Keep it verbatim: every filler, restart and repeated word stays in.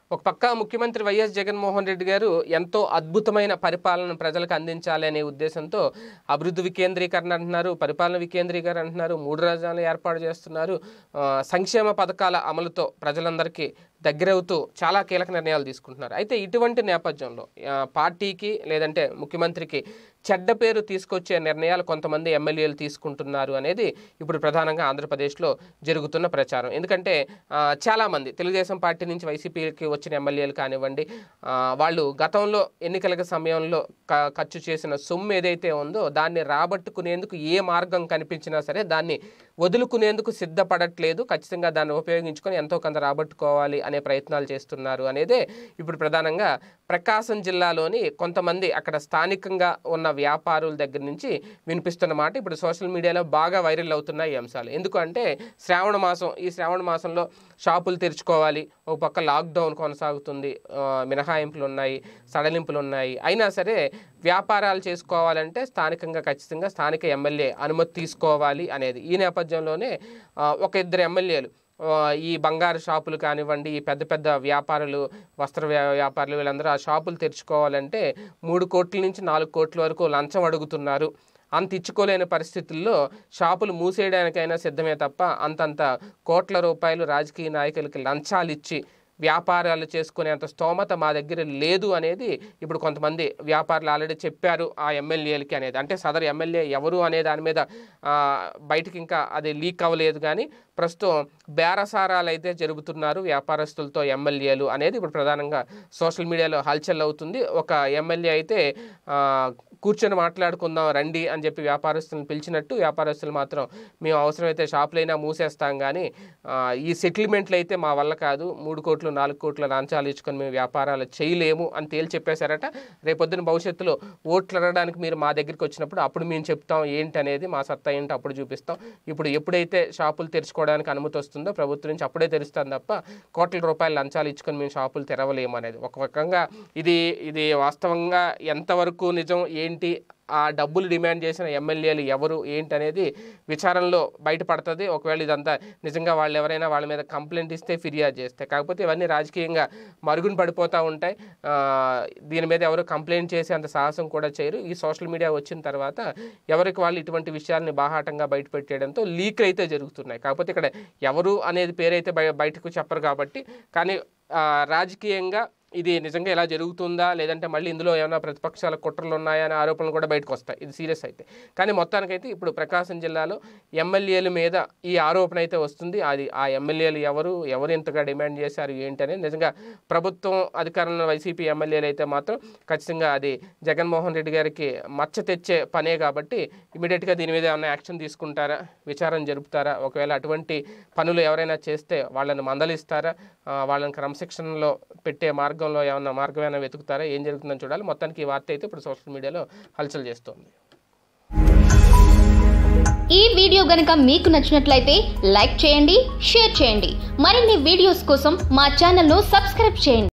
ఒక పక్క ముఖ్యమంత్రి వైఎస్ జగన్మోహన్ రెడ్డి గారు ఎంతో అద్భుతమైన పరిపాలన ప్రజలకు అందించాలి అనే ఉద్దేశంతో అభివృద్ధి వికేంద్రీకరణ అంటున్నారు, పరిపాలన వికేంద్రీకరణ అంటున్నారు, మూడు రాజధానులు ఏర్పాటు చేస్తున్నారు, సంక్షేమ పథకాల అమలుతో ప్రజలందరికీ దగ్గరవుతూ చాలా కీలక నిర్ణయాలు తీసుకుంటున్నారు. అయితే ఇటువంటి నేపథ్యంలో పార్టీకి లేదంటే ముఖ్యమంత్రికి చెడ్డ పేరు తీసుకొచ్చే నిర్ణయాలు కొంతమంది ఎమ్మెల్యేలు తీసుకుంటున్నారు అనేది ఇప్పుడు ప్రధానంగా ఆంధ్రప్రదేశ్లో జరుగుతున్న ప్రచారం. ఎందుకంటే చాలామంది తెలుగుదేశం పార్టీ నుంచి వైసీపీకి వచ్చిన ఎమ్మెల్యేలు కానివ్వండి, వాళ్ళు గతంలో ఎన్నికల సమయంలో ఖర్చు చేసిన సొమ్ము ఏదైతే ఉందో దాన్ని రాబట్టుకునేందుకు ఏ మార్గం కనిపించినా సరే దాన్ని వదులుకునేందుకు సిద్ధపడట్లేదు, ఖచ్చితంగా దాన్ని ఉపయోగించుకొని ఎంతో కొంత రాబట్టుకోవాలి అనే ప్రయత్నాలు చేస్తున్నారు అనేదే ఇప్పుడు ప్రధానంగా ప్రకాశం జిల్లాలోని కొంతమంది అక్కడ స్థానికంగా ఉన్న వ్యాపారుల దగ్గర నుంచి వినిపిస్తున్న మాట ఇప్పుడు సోషల్ మీడియాలో బాగా వైరల్ అవుతున్నాయి ఈ అంశాలు. ఎందుకంటే శ్రావణ మాసం, ఈ శ్రావణ మాసంలో షాపులు తెరుచుకోవాలి, ఒక పక్క లాక్డౌన్ కొనసాగుతుంది, మినహాయింపులు ఉన్నాయి, సడలింపులు ఉన్నాయి, అయినా సరే వ్యాపారాలు చేసుకోవాలంటే స్థానికంగా ఖచ్చితంగా స్థానిక ఎమ్మెల్యే అనుమతి తీసుకోవాలి అనేది. ఈ నేపథ్యంలోనే ఒక ఇద్దరు ఎమ్మెల్యేలు ఈ బంగారు షాపులు కానివ్వండి, ఈ పెద్ద పెద్ద వ్యాపారులు, వస్త్ర వ్యాపారులు వీళ్ళందరూ ఆ షాపులు తెరుచుకోవాలంటే మూడు కోట్ల నుంచి నాలుగు కోట్ల వరకు లంచం అడుగుతున్నారు. అంత ఇచ్చుకోలేని పరిస్థితుల్లో షాపులు మూసేయడానికైనా సిద్ధమే తప్ప అంతంత కోట్ల రూపాయలు రాజకీయ నాయకులకి లంచాలు ఇచ్చి వ్యాపారాలు చేసుకునేంత స్తోమత మా దగ్గర లేదు అనేది ఇప్పుడు కొంతమంది వ్యాపారులు ఆల్రెడీ చెప్పారు ఆ ఎమ్మెల్యేలకి అనేది. అంటే సదరు ఎమ్మెల్యే ఎవరు అనే దాని మీద బయటకి ఇంకా అది లీక్ అవ్వలేదు, కానీ ప్రస్తుతం బేరసారాలు అయితే జరుగుతున్నారు వ్యాపారస్తులతో ఎమ్మెల్యేలు అనేది ఇప్పుడు ప్రధానంగా సోషల్ మీడియాలో హల్చల్ అవుతుంది. ఒక ఎమ్మెల్యే అయితే కూర్చొని మాట్లాడుకుందాం రండి అని చెప్పి వ్యాపారస్తులను పిలిచినట్టు, వ్యాపారస్తులు మాత్రం మేము అవసరమైతే షాపులైనా మూసేస్తాం కానీ ఈ సెటిల్మెంట్లు అయితే మా వల్ల కాదు, మూడు కోట్లు నాలుగు కోట్ల లంచాలు ఇచ్చుకొని మేము వ్యాపారాలు చేయలేము అని తేల్చి చెప్పేశారట. రేపొద్దున భవిష్యత్తులో ఓట్లు అడగడానికి మీరు మా దగ్గరికి వచ్చినప్పుడు అప్పుడు మేము చెప్తాం ఏంటి అనేది, మా సత్తా ఏంటి అప్పుడు చూపిస్తాం. ఇప్పుడు ఎప్పుడైతే షాపులు తెరుచుకోవడానికి అనుమతి వస్తుందో ప్రభుత్వం నుంచి అప్పుడే తెరుస్తాం తప్ప కోట్ల రూపాయలు లంచాలు ఇచ్చుకొని మేము షాపులు తెరవలేము అనేది. ఒక రకంగా ఇది ఇది వాస్తవంగా ఎంతవరకు నిజం ఏంటి, ఆ డబ్బులు డిమాండ్ చేసిన ఎమ్మెల్యేలు ఎవరు ఏంటి అనేది విచారణలో బయటపడుతుంది. ఒకవేళ ఇదంతా నిజంగా వాళ్ళు ఎవరైనా వాళ్ళ మీద కంప్లైంట్ ఇస్తే ఫిర్యాదు చేస్తే, కాకపోతే ఇవన్నీ రాజకీయంగా మరుగున పడిపోతూ ఉంటాయి. దీని మీద ఎవరు కంప్లైంట్ చేసే అంత సాహసం కూడా చేయరు. ఈ సోషల్ మీడియా వచ్చిన తర్వాత ఎవరికి వాళ్ళు ఇటువంటి విషయాల్ని బాహాటంగా బయట పెట్టేయడంతో లీక్ అయితే జరుగుతున్నాయి. కాకపోతే ఇక్కడ ఎవరు అనేది పేరైతే బయటకు చెప్పరు కాబట్టి, కానీ రాజకీయంగా ఇది నిజంగా ఎలా జరుగుతుందా లేదంటే మళ్ళీ ఇందులో ఏమైనా ప్రతిపక్షాల కుట్రలు ఉన్నాయా అనే ఆరోపణలు కూడా బయటకు వస్తాయి ఇది సీరియస్ అయితే. కానీ మొత్తానికైతే ఇప్పుడు ప్రకాశం జిల్లాలో ఎమ్మెల్యేల మీద ఈ ఆరోపణ అయితే వస్తుంది. అది ఆ ఎమ్మెల్యేలు ఎవరు ఎవరు ఇంతగా డిమాండ్ చేశారు ఏంటనేది నిజంగా ప్రభుత్వం అధికారంలో వైసీపీ ఎమ్మెల్యేలు అయితే మాత్రం ఖచ్చితంగా అది జగన్మోహన్ రెడ్డి గారికి మచ్చ తెచ్చే పనే కాబట్టి ఇమీడియట్గా దీని మీద ఏమైనా యాక్షన్ తీసుకుంటారా, విచారణ జరుపుతారా, ఒకవేళ అటువంటి పనులు ఎవరైనా చేస్తే వాళ్ళని మందలిస్తారా, వాళ్ళని క్రమశిక్షణలో పెట్టే మార్గంలో ఏమన్నా మార్గం ఏమైనా వెతుకుతారా, ఏం జరుగుతుందని చూడాలి. మొత్తానికి ఈ వార్త అయితే ఇప్పుడు సోషల్ మీడియాలో హల్చల్ చేస్తోంది. ఈ వీడియో గనుక మీకు నచ్చినట్లయితే లైక్ చేయండి, షేర్ చేయండి. మరిన్ని వీడియోస్ కోసం మా ఛానల్ను సబ్స్క్రైబ్ చేయండి.